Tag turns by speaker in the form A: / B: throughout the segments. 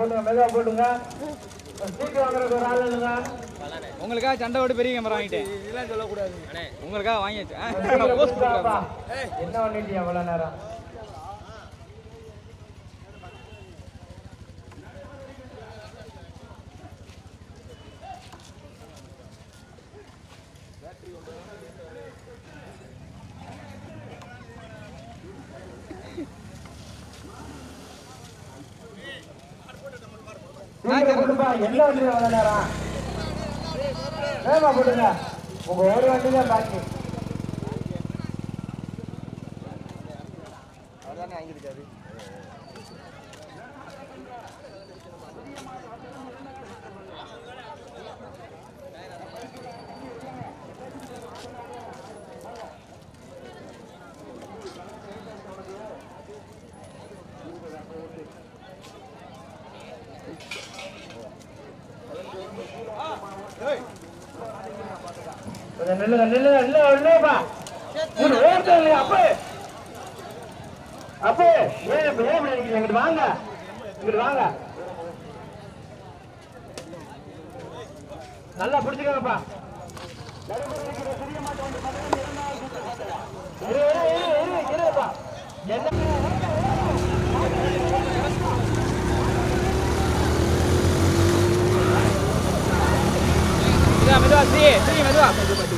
A: மெதுவா போட்டுங்க. சீட்டு வாங்குறது ஒரு ஆள் இல்லைங்க.
B: உங்களுக்காக சண்டை ஓட்டு பெரிய கேமரா வாங்கிட்டேன். இதெல்லாம் சொல்லக்கூடாது. உங்களுக்காக வாங்கியாச்சு.
A: என்ன பண்ணிட்டீங்க அவ்வளவு நேரம்? என்ன வண்டி அவ்வளவு நேரம்? வேகமா போட்டுங்க. உங்க ஒரு வண்டி தான் பாக்கி.
B: அவர்தானே வாங்கியிருக்காரு.
A: வாங்க நல்லா பிடிச்சுக்கோங்கப்பா.
B: மெதுவா மெதுவா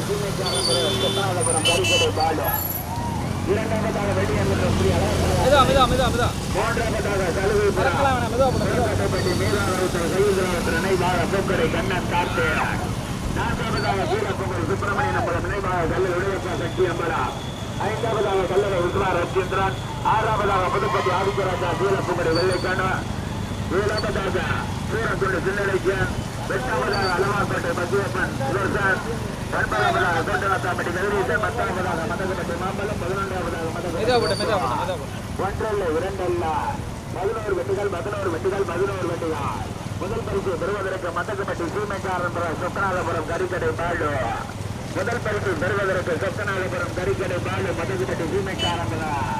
A: சுப்பிரமணியன் நினைவாக கல்லு உடையப்பா சக்தி அம்பலா. 5வது கல்லறை உத்மா ரஜேந்திரன். 6வது புதுப்பட்டி ஆதித்யராஜா சீலப்புமடி வெள்ளைக்கான. 7வது சூரக்குண்டு சின்னலைக்கன். 8வது அலவாக்கோட்டை மத்தியப்பன் சுதர்சன். 9வது கோட்டநாத்தாம்பட்டி கதிரீசன். 10வது மதகப்பட்டி மாம்பலம். 11வது மதகப்பட்டி ஒன்றல்ல இரண்டல்ல 11 வெட்டிகள் 11 வெட்டிகள் 11 வெட்டிகள். முதல் பரிசு பெறுவதற்கு மதகப்பட்டி சீமைக்காரன் சொக்கநாதபுரம் கறிக்கடை பாலு. முதல் பரிசு பெறுவதற்கு சொக்கநாதபுரம் கறிக்கடை பாலு மதகப்பட்டி சீமைக்காரன்.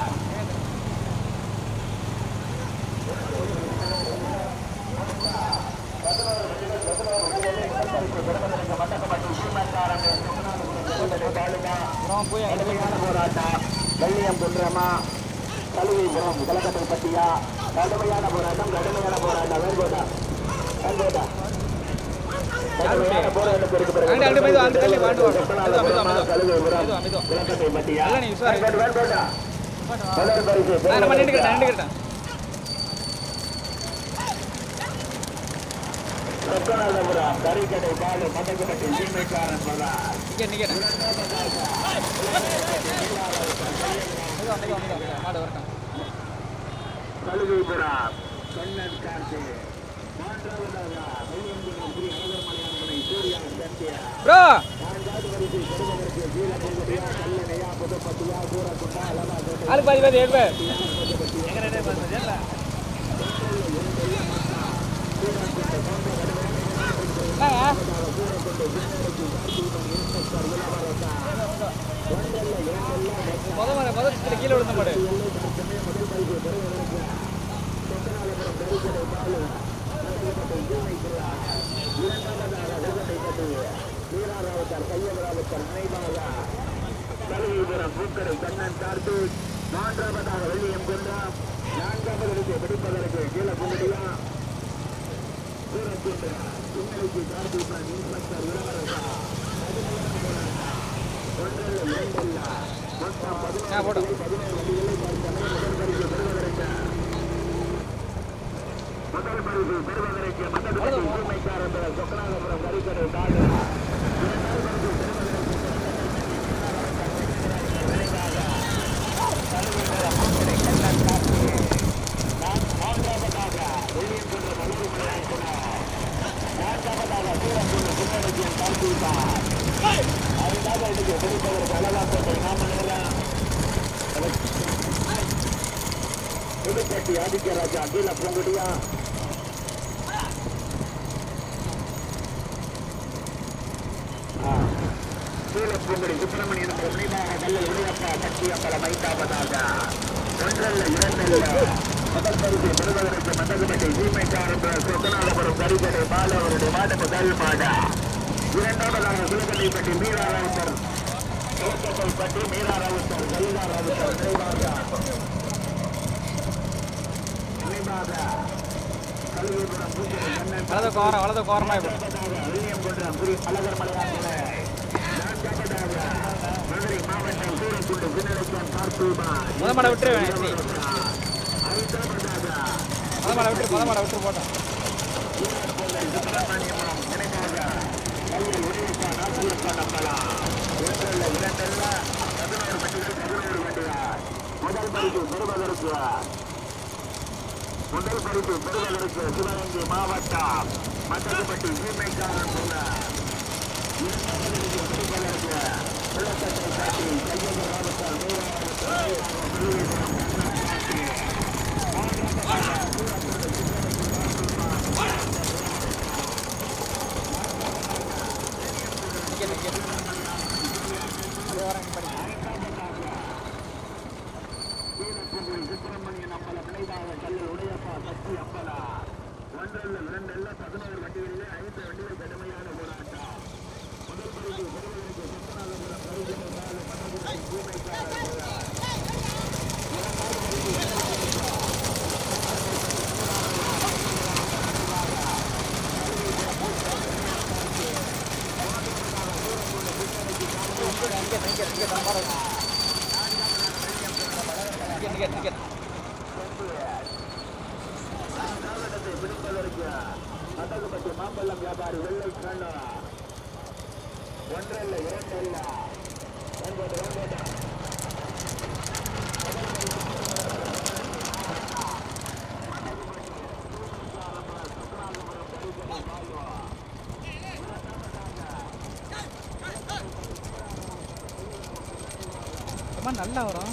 A: போராட்டம் வெள்ளியம் குன்றமா கழுவிபுரம் கலக்கட்டை பட்டியா கடுமையான போராட்டம் வேர்கோட்டா போராட்டத்திற்கு சொக்கநாதபுரம் கறிக்கடை பாலு மதகப்பட்டி சீமைக்காரன் கழுவிபுரம் கண்ணன் கார்த்தி.
B: கீழே விழுந்த மாடு
A: பூக்கடை கண்ணன் கார்த்திக். 4வது வெள்ளியம் கொண்டா. 4வது பிடிப்பதற்கு கீழே கும்பிடியா சின்னலைக்கு கார்த்திக் இன்ஸ்பெக்டர் இளவரசா. 1 மொத்தம் 17 முதல் பரிசு பெறுவதற்கு மதகப்பட்டி சீமைக்காரன் சொக்கநாதபுரம் கறிக்கடை பாலு. புதுப்பட்டி ஆதித்யராஜா கீழ பூங்குடியா. கீழப்பூங்குடி சுப்பிரமணியன் நினைவாக கல்லல் உடையப்பா சக்தி அம்பலம். 5வது 1 2 முதல் பரிசு பெறுவதற்கு மதகப்பட்டி சீமைக்காரன் மாடு முதல் மாடு. இரண்டாவதாக குலக்கல்லைப்பட்டி மீராராவுத்தர் குலக்கல்லைப்பட்டி மீராராவுத்தர் கல்லிதாராவுத்தர் நினைவாக கல்விபுரம் பூஜை கண்ணன்
B: வலது கோரமா
A: வில்லியம் குன்றம் ஸ்ரீ அழகர் மலையாள மதுரை மாவட்டம் சூரக்குண்டு சின்னரசன் பார்த்துமா
B: முத மாட விட்டு போட்டோம்.
A: சுப்பிரமணியம் நினைவாக கல்வி உதவிப்பா நாசியப்பா நம்பலா ஒன்றல்ல இரண்டல்ல 11 வண்டிகள் 11 வண்டிகள். முதல் பரிசு பெறுவதற்கு சிவகங்கை மாவட்டம் மத்தகப்பட்டி சீமைக்காரன் சொன்ன விளக்கத்தை காட்டி சுப்பிரமணியன் அம்பல பிணைவாக கல்லில் உடையப்பா சக்தி அம்பலா ஒன்றல்ல இரண்டல்ல 11 வண்டிகளிலே 5 வண்டிகள் கடுமையான போராட்டம். முதல் பரிசு பெறுவதற்கு சத்தநாதபுரம் பரிசு மன்னபுரம் பூமைக்காரர் பிடிப்பதற்கு மதகுபட்டி மாம்பழம் வியாபாரி வெள்ளை கண்ணா ஒன்றல்ல இரண்டல்ல
B: நல்லா வரும்.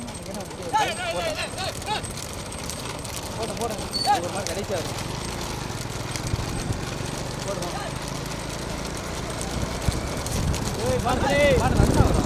B: போடும் ஒரு மாதிரி கிடைச்சாரு நல்லா வரும்.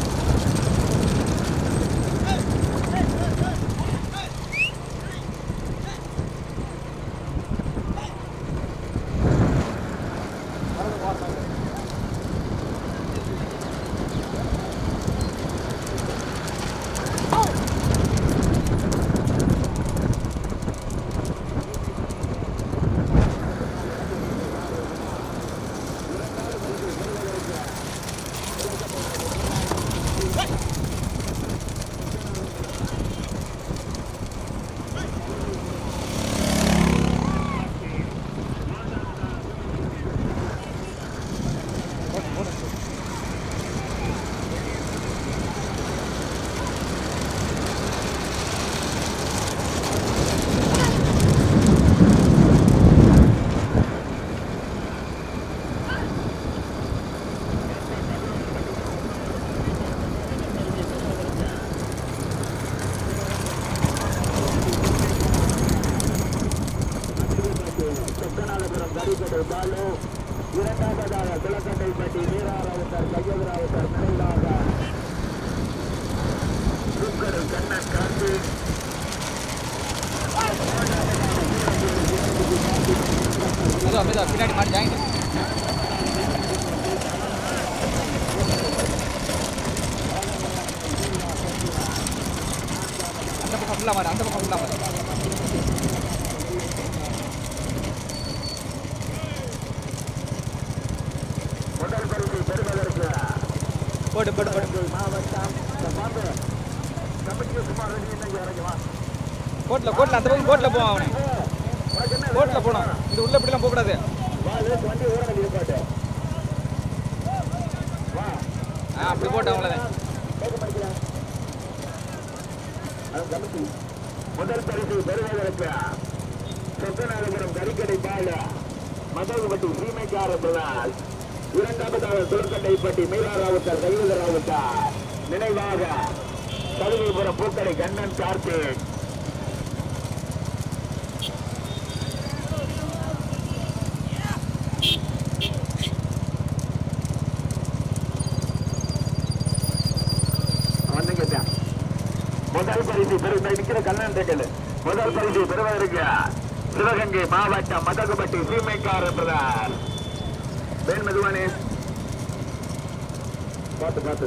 B: இரண்டாவதாக குலக்கட்டைப்பட்டி வீராராவுத்தர் கையகராவுத்தர் நினைவாக சுக்கரு கண்ணன் காந்தி பின்னாடி மாடி ஜாயின் அந்த பக்கம் ஃபுல்லாக மாடு
A: முதல் பரிசு பெறுவதற்கு
B: போடு
A: மாவட்டம்
B: கோட்டில் அந்த பக்கம் கோட்டில் போவான் அவனை கோட்டில் போனோம். இது உள்ள இப்படிலாம் போகக்கூடாது. அப்படி போட்டோம் அவ்வளோதான்.
A: முதல் பரிசு பெறுவதற்கு சொக்கநாதபுரம் கறிக்கடை பால மதகுபட்டி சீமைக்காரர். இரண்டாவதாக குலக்கட்டைப்பட்டி மீராராவுத்தர் கைவதராவுத்தார் நினைவாக கழுவிபுரம் பூக்கடை கண்ணன் கார்த்திக். முதல் பரிசு நிற்கிற கண்ணன் செங்கல். முதல் பரிசு பெறுவதற்கு சிவகங்கை மாவட்டம் மதகுபட்டி சீமைக்காரர். வேன் மெதுவானே பார்த்து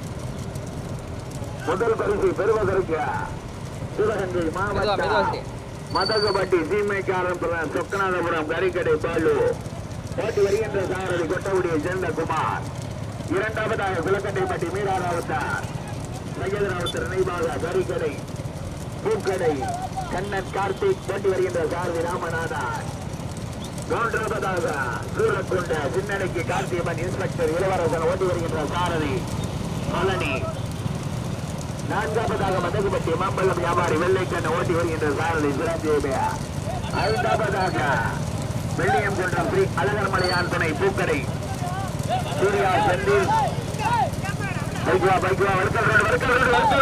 A: முதல் பரிசு பெறுவதற்கு சிவகங்கை மாவட்டம் மதகப்பட்டி சீமைக்காரன் சொக்கநாதபுரம் கறிக்கடை பாலு போட்டி வருகின்ற சாரதி கொட்டகுடியை சேர்ந்த குமார். இரண்டாவதாக குலக்கட்டைப்பட்டி மீராராவுத்தார் சையதராவுத்தர் நினைவாக கறிக்கடை பூக்கடை கண்ணன் கார்த்திக் போட்டி வருகின்ற சாரதி ராமநாதன். மூன்றாவதாக சூரக்குண்ட சின்னடைக்கு கார்த்தியம்மன் இன்ஸ்பெக்டர் இளவரசன் ஓட்டி வருகின்ற சாரதி பழனி. நான்காவதாக மதகுப்பட்டி மாம்பழம் வியாபாரி வெள்ளைக்கண்ண ஓட்டி வருகின்ற சாரதி சிறந்தேபியா. ஐந்தாவதாக வெள்ளியம் குன்றம் ஸ்ரீ அழகர்மலையான் துணை பூக்கடை சூர்யா செந்தில். பைக்குவா வழுக்கல் ரோடு தம்பி,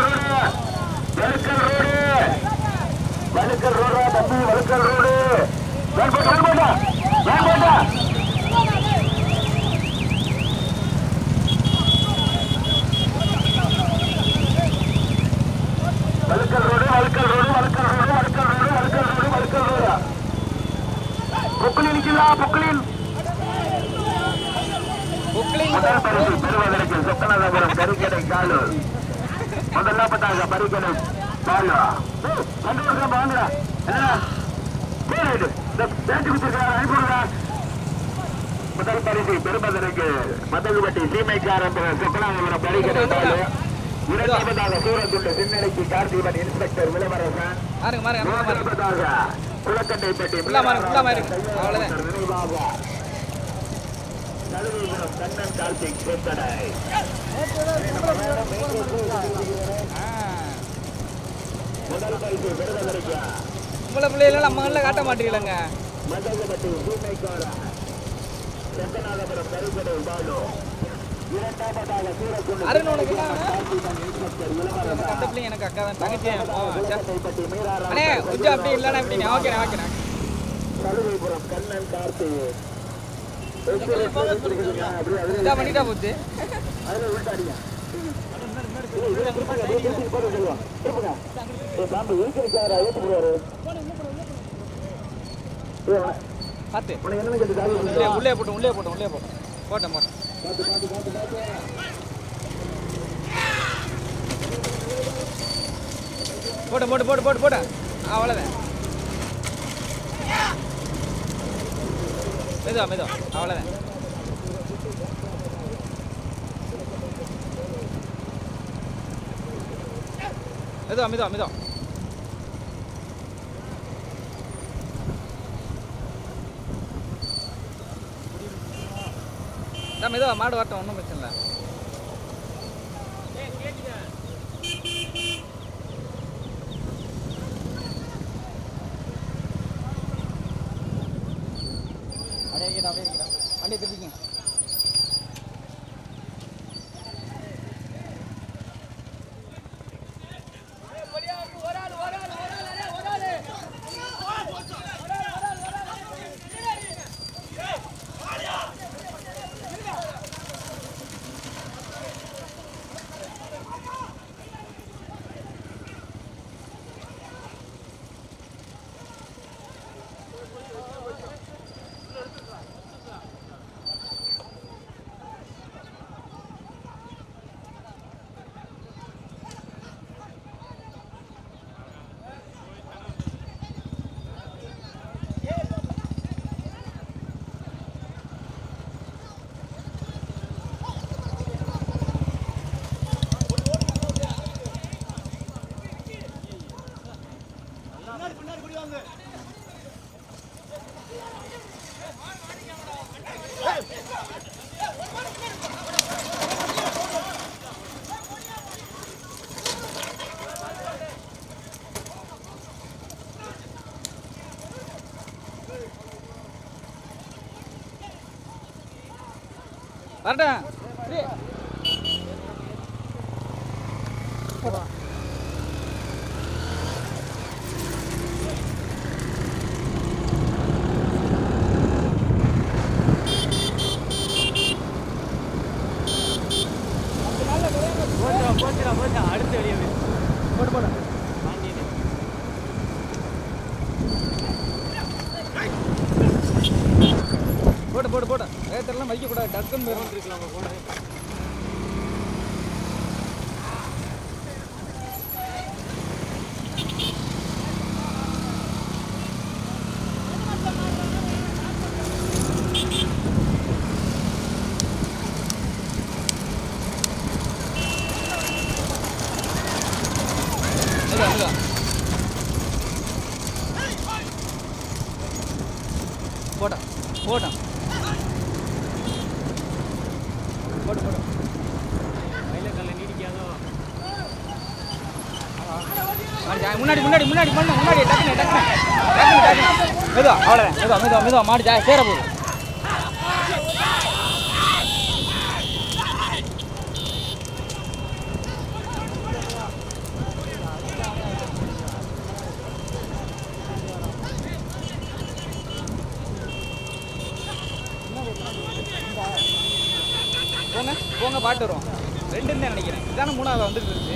A: வழுக்கல் ரோடு முதல் பரிசு பெறுவதற்கு சொக்கநாதபுரம் கறிக்கடை காலு. முதலாவதாக பரிக்கடை காலு வாங்குறா முதல் பரிசு பெறுவதற்கு மதகுப்பட்டி சீமைக்காரன் சொக்கநாதபுரம் கறிக்கடை காலு. இரண்டாவதாக சூரக்குண்டு சின்னடைக்கு கார்த்திகன் இன்ஸ்பெக்டர் இளவரசன். மூன்றாவதாக குளக்கட்டைப்பட்டி நினைவாக நலுவிபுரம் கண்ணன் கார்த்திக் பூக்கடை. முதல் பரிசு பெறுவதற்கு
B: உங்களை பிள்ளைகள் நம்ம கண்ணில் காட்ட மாட்டீங்களங்க.
A: மதகுப்பட்டி சீமைக்காரன் சொக்கநாதபுரம் கறிக்கடை பாலு. இரண்டாவதாக சூரக்குண்டு இன்ஸ்பெக்டர் இளவரசன்.
B: கண்ட பிள்ளை எனக்கு அக்கா தான் தங்கச்சி. அண்ணே கொஞ்சம் அப்படி இல்லைண்ணா எப்படிண்ணே? ஓகேண்ணா.
A: நலுவிபுரம் கண்ணன் கார்த்திக்
B: பண்ணிட்டா போச்சு. பார்த்து உள்ளே போட்டோம் போட்ட அவ்வளோதான். மெதுவா அவ்வளோதான். மெதுவா மெதுவா மாடு வரட்டும், ஒன்றும் பிரச்சனை இல்லை. அப்படியே வண்டியை திருப்பிங்க. வரட்டேன். போச்சா அடுத்து வெளியே போட்டு போட்டு போட்டு போட்டு வேகத்தெல்லாம் வைக்கக்கூடாது, டக்குன்னு போயிடும். இருக்கலாம் போன போட்டான் போட்டான் போட்டு போட்டு மயிலக்கல்ல நீடிக்காதோ. முன்னாடி முன்னாடி முன்னாடி பண்ணு, முன்னாடி டக்குனு டக்குனு டக்குனு டக்குனு மெதுவா, அவ்வளோதான். மெதுவா மெதுவா மெதுவா மாடி சேர போகுது. போங்க போங்க பாட்டு வருவோம். ரெண்டுன்னு தான் நினைக்கிறேன். இதுதானே மூணாவது வந்துட்டு இருந்துச்சு.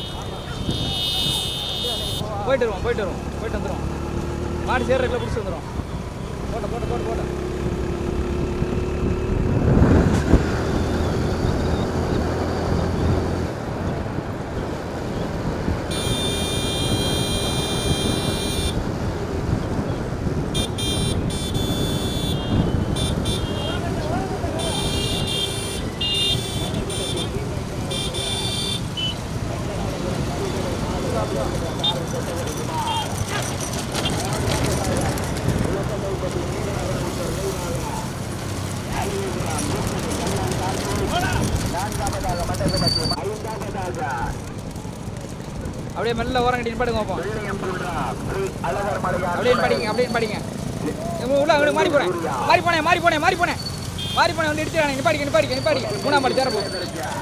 B: போயிட்டு வருவோம் போயிட்டு வருவோம் போயிட்டு வந்துடும். மாடு சேர்றதுக்குள்ள பிடிச்சி வந்துடும். போட்ட போட்ட போட்ட போட்ட அப்படியே மெல்ல ஓரம் கட்டி நிப்பாடுங்க பார்ப்போம். அப்படியே படிங்க அப்படியே படிங்க. உள்ள அங்கே மாறி போனேன் மாறி போனேன் மாறி போனேன் மாறி போனேன் மாறி போனேன் வந்து எடுத்துறாங்க. நிப்பாடிக்க நிப்பாடிக்க நிப்பாடிக்க. மூணாம் மாடி சேர போகும்.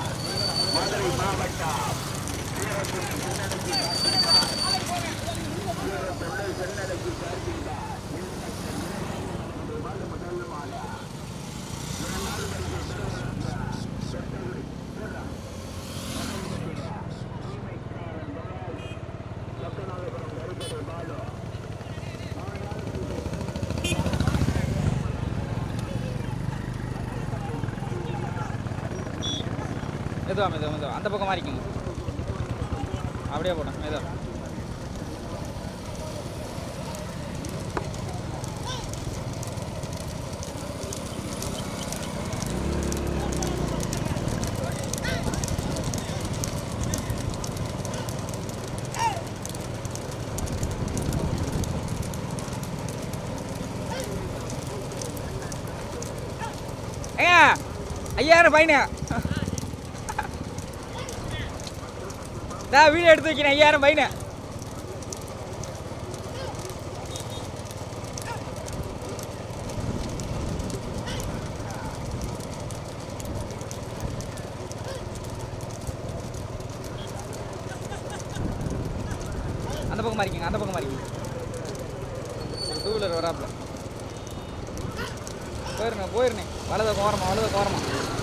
B: மெதுவா மெதுவா மெதுவா அந்த பக்கம் மாறிக்குங்க. அப்படியே போட்டேன் மெதுவா. ஏங்க 5000 ஃபைனு. நான் வீடியோ எடுத்து வைக்கிறேன். 5000 ஃபைனு. அந்த பக்கம் மாறிக்கங்க அந்த பக்கம் மாறிக்கங்க. டூ வீலர் வராப்புல போயிருந்தேன் போயிருந்தேன். வலத கோரமா வலத கோரமா.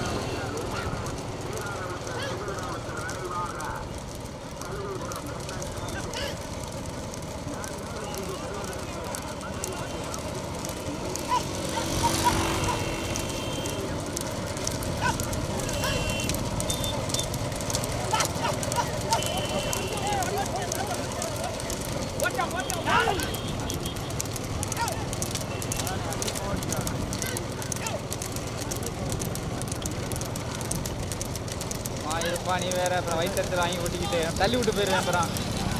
B: இருப்பா நீ வேற அப்புறம் வயிற்றுல வாங்கி ஓட்டிக்கிட்டு தள்ளி விட்டு போயிருவேன். அப்புறம்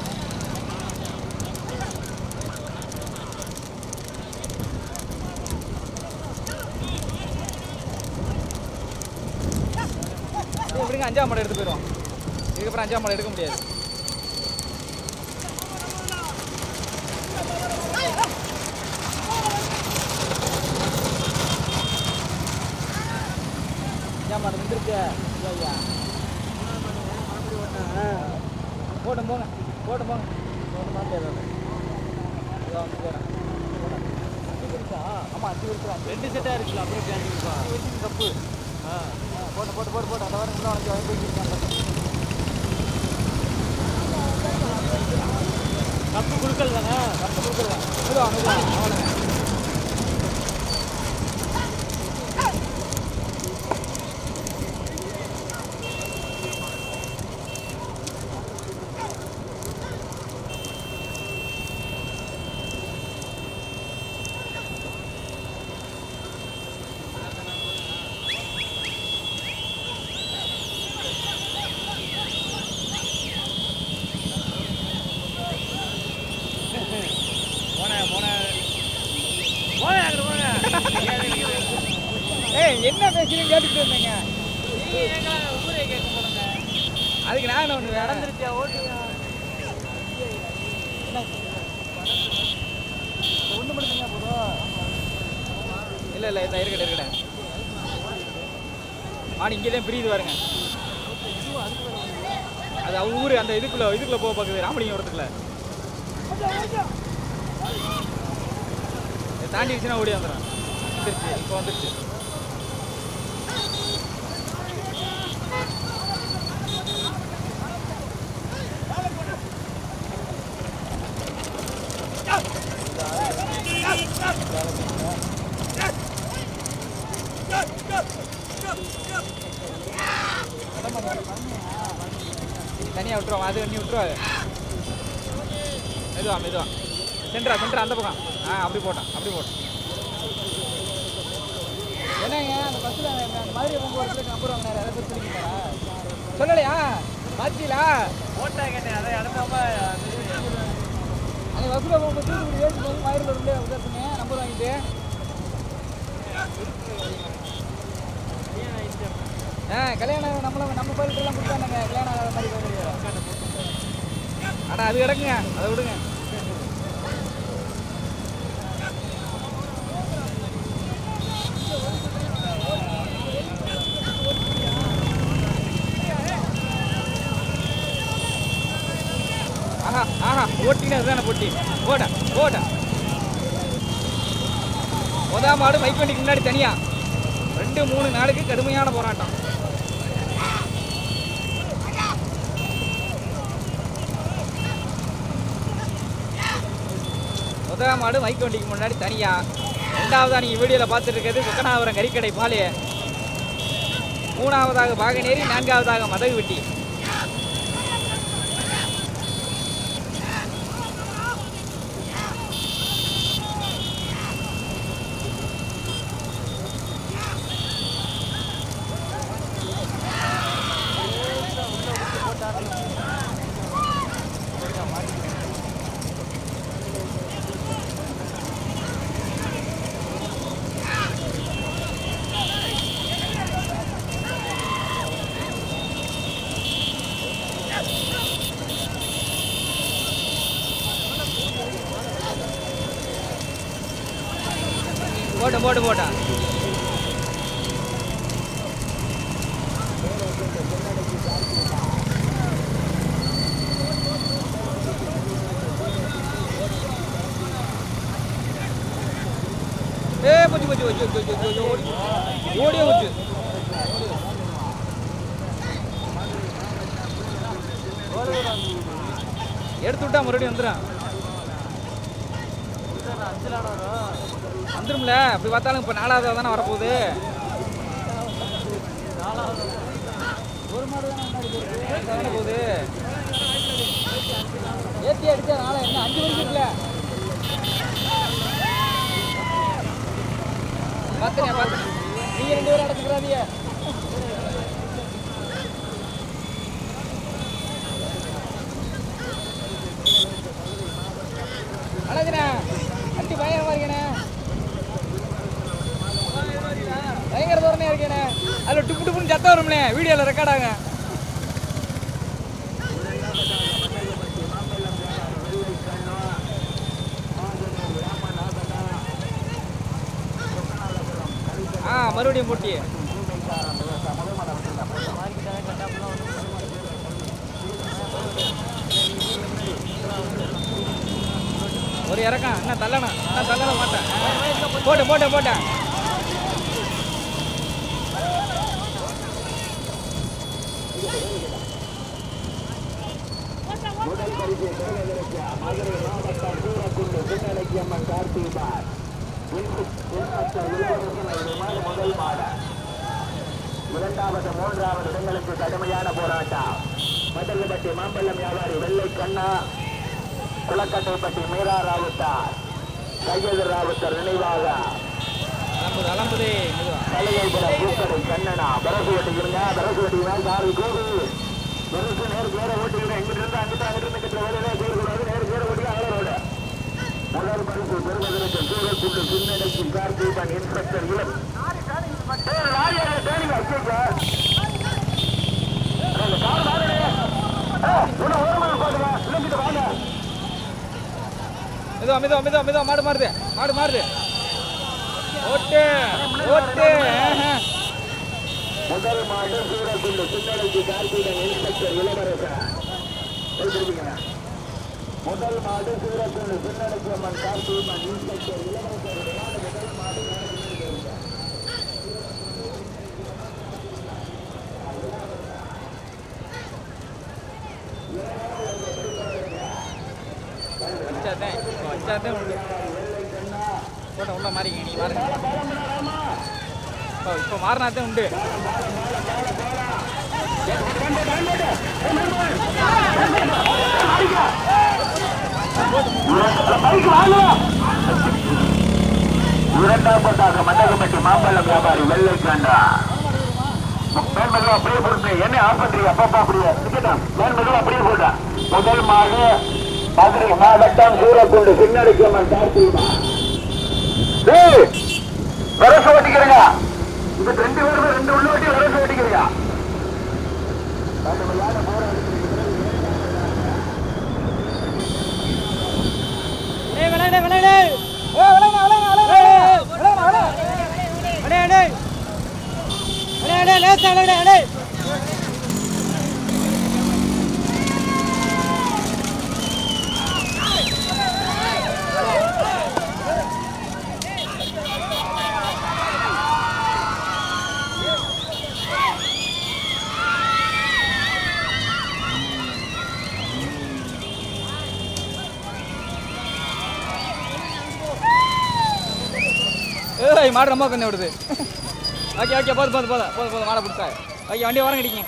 B: எப்படிங்க 5ஆம் மாடு எடுத்து போயிடுவோம். இதுக்கப்புறம் 5ஆம் மாடு எடுக்க முடியாது. மாடு வந்துருக்கு. ஐயா போட்டும் போங்க போட்டும் போங்க போட்டு மாட்டேன். ஆமாம் 5 வருஷம் 2 செட்டாக இருக்குல்ல. அப்படியே பேண்டிப்பா கப்பு. போட்டு போட்டு போட்டு போட்டு அந்த வாரம் இன்னும் உனக்கு வாங்கி கப்பு குழுக்கள் தானே. கப்பு குழுக்கள் தான். மெதுவா மெதுவா அவ்வளோங்க. என்ன பேசுறீங்க கேட்டுட்டு இருந்தீங்க. அதுக்கு நான் ஒன்று நடந்துருச்சா ஓட்டுங்க. ஒன்று மட்டும் போதும். இல்லை இல்லை இதான் இருக்கட்டும். ஆனா இங்கே தான் பிரியுது பாருங்க. அது அவங்க ஊர் அந்த இதுக்குள்ள போக பார்க்குது ராமலிங்கபுரத்துக்குள்ள. தாண்டிடுச்சுன்னா ஓடி வந்துடும். வந்துருச்சு இப்போ வந்துருச்சு. தனியாக விட்டுருவாங்க. அது நீ விட்டுருவாங்க. மெதுவா சென்ட்ரா அந்த பக்கம். அப்படி போட்டான். என்னங்க அந்த பஸ்ஸில் அந்த மாதிரி போக்குவரத்து நம்பர் வாங்கினார். அதை பற்றி சொல்லிக்கிட்டாரா சொல்லலையா? பார்த்தீங்களா? ஓட்டா கேட்டேன். அதை அனுப்பாம அந்த பஸ்ஸில் போகும்போது தூத்துக்குடி ஏற்றி போது மயிரில் இருந்து உதர்த்துங்க நம்பர் வாங்கிட்டு. கல்யாணம் நம்ம பயிர்லாம் கொடுத்தானுங்க. கல்யாணம் ஆகாத மாதிரி ஆனால் அது கிடக்குங்க. அதை விடுங்க. ஆஹா ஓட்டினா அதுதானே போட்டி. ஓட முதல் மாடு பைக் வண்டிக்கு முன்னாடி தனியா 2-3 நாளுக்கு கடுமையான போராட்டம். முதல் மாடு மைக் வண்டிக்கு முன்னாடி தனியா. ரெண்டாவதா நீங்க வீடியோல பார்த்துட்டு இருக்கிறது சொக்கனாபுரம் கறிக்கடை பாலு. மூணாவதாக பாகனேரி. நான்காவதாக மதகு வெட்டி. போட்டா ஓடிய போச்சு. எடுத்து விட்டா மறுபடியும் வந்துடும்ல. அப்படி பார்த்தாலும் இப்போ 4வது தானே வரப்போகுது. ஒரு மாடு தானே போகுது. ஏற்றி அடிச்சா நாளை என்ன 5 மணிக்கு இருக்குல்ல. பார்த்தேன். நீங்க 2 பேரும் அடைச்சுக்கிறாதீங்க. அழகுண்ணா வண்டி பயங்கரமா இருக்கேண்ணே. பயங்கர தோரணையா இருக்கேண்ணே. அதில் டுப்புன்னு சத்தம் வரும்ண்ணே. வீடியோவில் ரெக்கார்ட் ஆகுங்க. மறுபடியும் போட்டி. ஒரு இறக்கம் என்ன தள்ளன மாட்டேன். போட்டேன்.
A: முதல் பரிசு பெறுவதற்கு மதுரை மாவட்டம் சூரக்குண்டு சின்னலக்கியம்மன் கார்த்திபார் முதல் மாட. இரண்டாவது 3வது இடங்களுக்கு கடுமையான போராட்டம். மதல்பட்டி மாம்பழம் வியாபாரி வெள்ளை கண்ணா, குளக்கட்டைப்பட்டி மீரா ராவுத்தார், கையது ராவுத்தர் நினைவாக தலையைபுரம் பூக்கடை கண்ணனா. பரசு ஓட்டிக்கிறீங்க. பரசு ஓட்டிங்கன்னா சாரி கூடு பரசு நேர ஓட்டிக்கிறேன். இங்கிட்டு அங்கிட்டு வேலையில கூடக்கூடாது. நேர ஓட்டிக்க அகலரோட. முதல் பரிசு பெறுவதற்கு சூரக்குண்டு சின்னடைக்கு கார்த்திபன் இன்ஸ்பெக்டர் இளம்
B: மெதுவா மாடு மாறுது ஓட்டு ஓட்டு
A: முதல் மாடு சூரக்குண்டு சின்னடைக்கு கார்த்திகன் இன்ஸ்பெக்டர் இளவரசன். முதல் மாடு சூரக்குண்டு சின்னடைக்கு அம்மன் கார்த்திகன் இன்ஸ்பெக்டர் இளவரசன். முதல் மாடு
B: வச்சாதான் உண்டு போட்ட உள்ள மாறிங்க நீ மாறுங்க இப்போ மாறினாதான் உண்டு.
A: இரண்டாவதாக மண்டகப்பட்டி மாம்பழம் வியாபாரி வெள்ளை காண்டா மேன்மகள் அப்படியே போட்டு என்ன ஆஃப் பண்றீங்க அப்பா அப்படியே மேன்மகள் அப்படியே போட்டா. முதல் மாடு மதுரை மாவட்டம் சூரக்குண்டு சின்னடிக்கம்மன் கார்த்திகா வரசு ஓட்டிக்கிறீங்க. இது 2 பேருமே 2 உள்ள ஓட்டி வரசு ஓட்டிக்கிறீங்க.
B: மாடு ரொம்ப கண்ணு விடுது. ஓகே போதும் மாடை பிடிச்சா ஓகே வண்டி வரம் கிடைக்கும்.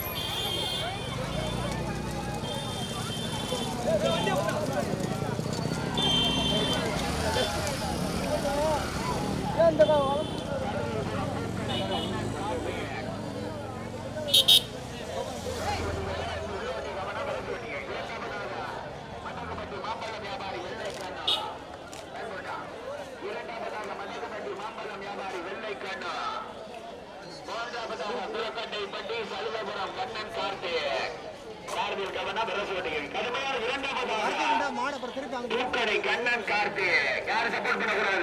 B: கண்ணன் கார்த்தி யாரு சப்போர்ட் பண்ணக்கூடாது.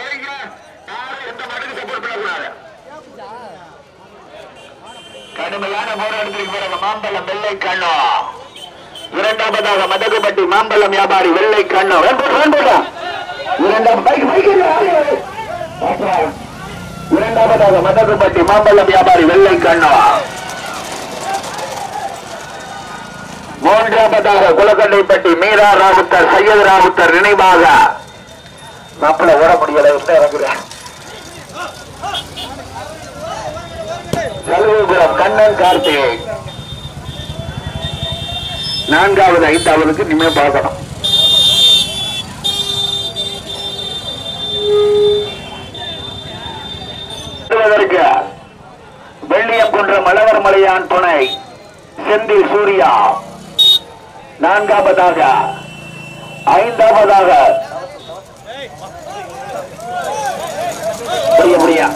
B: கடுமையான போராட்டத்திற்கு பிறகு மாம்பழம் வெள்ளை கண்ணோ. இரண்டாவதாக மதகுப்பட்டி மாம்பழம் வியாபாரி வெள்ளை கண்ணோ. இரண்டாவதாக மதகுப்பட்டி மாம்பழம் வியாபாரி வெள்ளை கண்ணோ. மூன்றாவதாக குலக்கண்டைப்பட்டி மீரா ராவுத்தர் சையது ராவுத்தர் நினைவாக மாப்பிள்ள ஓட முடியல இறங்குறேன். கல்விபுரம் கண்ணன் கார்த்திகை. நான்காவது 5ஆவதுக்கு இனிமே பார்க்கணும். வெள்ளியங்குன்ற மலவர் மலையான் துணை செந்தில் சூர்யா. 4ஆவதாக 5ஆவதாக முடியா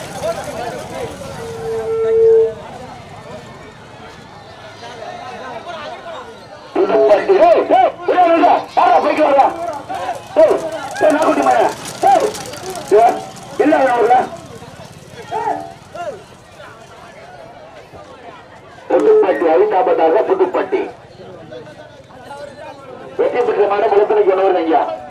B: புதுப்பட்டி 5ஆவதாக புதுப்பட்டி வெற்றி பெற்ற மாடம் 30 ஐயா